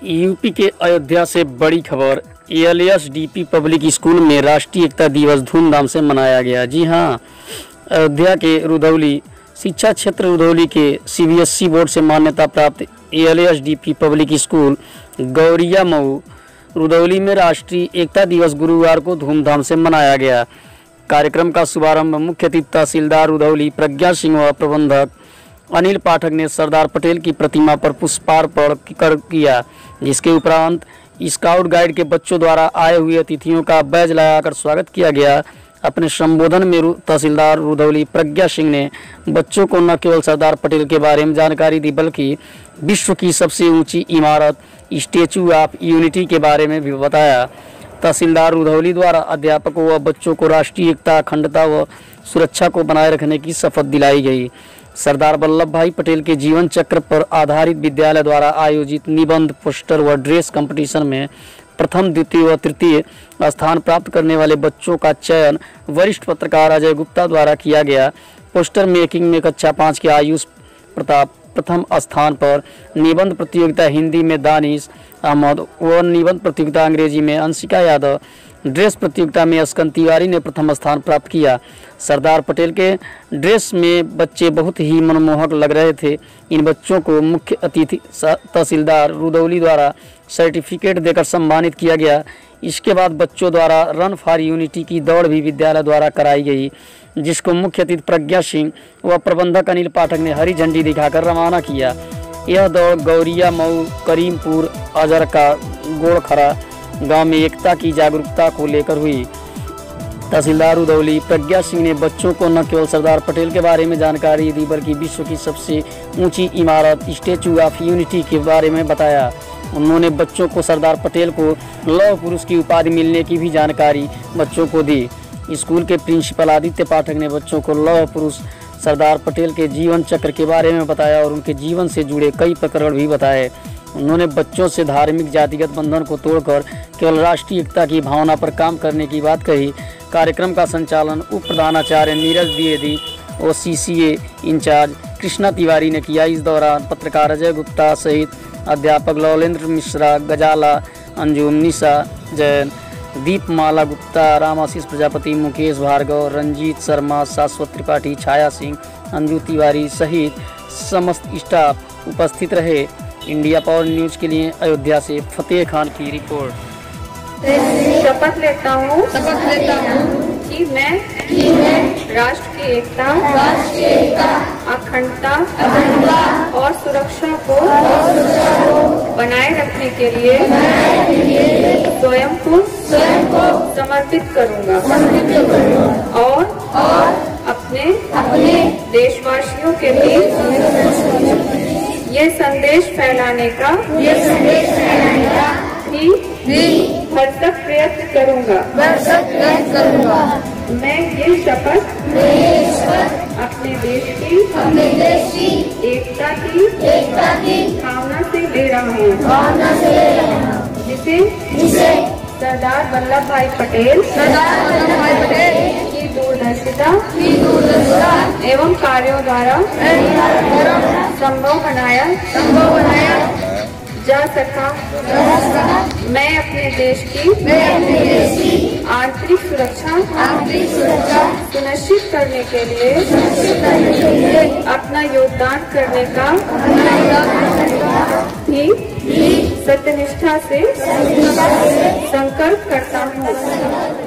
UP के अयोध्या से बड़ी खबर। एलएसडीपी पब्लिक स्कूल में राष्ट्रीय एकता दिवस धूमधाम से मनाया गया। जी हां, अयोध्या के रुधौली शिक्षा क्षेत्र रुधौली के सीबीएसई बोर्ड से मान्यता प्राप्त एलएसडीपी पब्लिक स्कूल गौरिया मऊ रुधौली में राष्ट्रीय एकता दिवस गुरुवार को धूमधाम से मनाया गया। कार्यक्रम का शुभारंभ मुख्य अतिथि तहसीलदार रुधौली प्रज्ञा सिंह व प्रबंधक अनिल पाठक ने सरदार पटेल की प्रतिमा पर पुष्पार्पण कर किया, जिसके उपरांत स्काउट गाइड के बच्चों द्वारा आए हुए अतिथियों का बैज लगाकर स्वागत किया गया। अपने संबोधन में तहसीलदार रुधौली प्रज्ञा सिंह ने बच्चों को न केवल सरदार पटेल के बारे में जानकारी दी, बल्कि विश्व की सबसे ऊंची इमारत स्टैचू ऑफ यूनिटी के बारे में भी बताया। तहसीलदार रुधौली द्वारा अध्यापकों व बच्चों को राष्ट्रीय एकता, अखंडता व सुरक्षा को बनाए रखने की शपथ दिलाई गई। सरदार वल्लभ भाई पटेल के जीवन चक्र पर आधारित विद्यालय द्वारा आयोजित निबंध, पोस्टर व ड्रेस कंपटीशन में प्रथम, द्वितीय व तृतीय स्थान प्राप्त करने वाले बच्चों का चयन वरिष्ठ पत्रकार अजय गुप्ता द्वारा किया गया। पोस्टर मेकिंग में कक्षा 5 के आयुष प्रताप प्रथम स्थान पर, निबंध प्रतियोगिता हिंदी में दानिश अहमद व निबंध प्रतियोगिता अंग्रेजी में अंशिका यादव, ड्रेस प्रतियोगिता में अस्कन तिवारी ने प्रथम स्थान प्राप्त किया। सरदार पटेल के ड्रेस में बच्चे बहुत ही मनमोहक लग रहे थे। इन बच्चों को मुख्य अतिथि तहसीलदार रुधौली द्वारा सर्टिफिकेट देकर सम्मानित किया गया। इसके बाद बच्चों द्वारा रन फॉर यूनिटी की दौड़ भी विद्यालय द्वारा कराई गई, जिसको मुख्य अतिथि प्रज्ञा सिंह व प्रबंधक अनिल पाठक ने हरी झंडी दिखाकर रवाना किया। यह दौड़ गौरिया मऊ करीमपुर अजरका गोड़खरा गांव में एकता की जागरूकता को लेकर हुई। तहसीलदार रुधौली प्रज्ञा सिंह ने बच्चों को न केवल सरदार पटेल के बारे में जानकारी दी, बल्कि विश्व की सबसे ऊंची इमारत स्टैचू ऑफ यूनिटी के बारे में बताया। उन्होंने बच्चों को सरदार पटेल को लौह पुरुष की उपाधि मिलने की भी जानकारी बच्चों को दी। स्कूल के प्रिंसिपल आदित्य पाठक ने बच्चों को लौह पुरुष सरदार पटेल के जीवन चक्र के बारे में बताया और उनके जीवन से जुड़े कई प्रकरण भी बताए। उन्होंने बच्चों से धार्मिक जातिगत बंधन को तोड़कर केवल राष्ट्रीय एकता की भावना पर काम करने की बात कही। कार्यक्रम का संचालन उप प्रधानाचार्य नीरज द्विवेदी और सीसीए इंचार्ज कृष्णा तिवारी ने किया। इस दौरान पत्रकार अजय गुप्ता सहित अध्यापक लौलेंद्र मिश्रा, गजाला अंजुम, निशा जैन, दीपमाला गुप्ता, रामाशीष प्रजापति, मुकेश भार्गव, रंजीत शर्मा, शाश्वत त्रिपाठी, छाया सिंह, अंजू तिवारी सहित समस्त स्टाफ उपस्थित रहे। इंडिया पावर न्यूज के लिए अयोध्या से फतेह खान की रिपोर्ट। शपथ लेता हूँ कि मैं राष्ट्र की एकता, अखंडता और सुरक्षा को बनाए रखने के लिए स्वयं को समर्पित करूँगा और अपने देशवासियों के बीच ये संदेश फैलाने का भी भरसक प्रयत्न करूँगा। मैं ये शपथ अपने देश की एकता की भावना से ले रहा हूँ, जिसे सरदार वल्लभ भाई पटेल की दूरदर्शिता एवं कार्यों द्वारा संभव बनाया जा सका। मैं अपने देश की आंतरिक सुरक्षा सुनिश्चित करने के लिए अपना योगदान करने का भी सत्यनिष्ठा से संकल्प करता हूँ।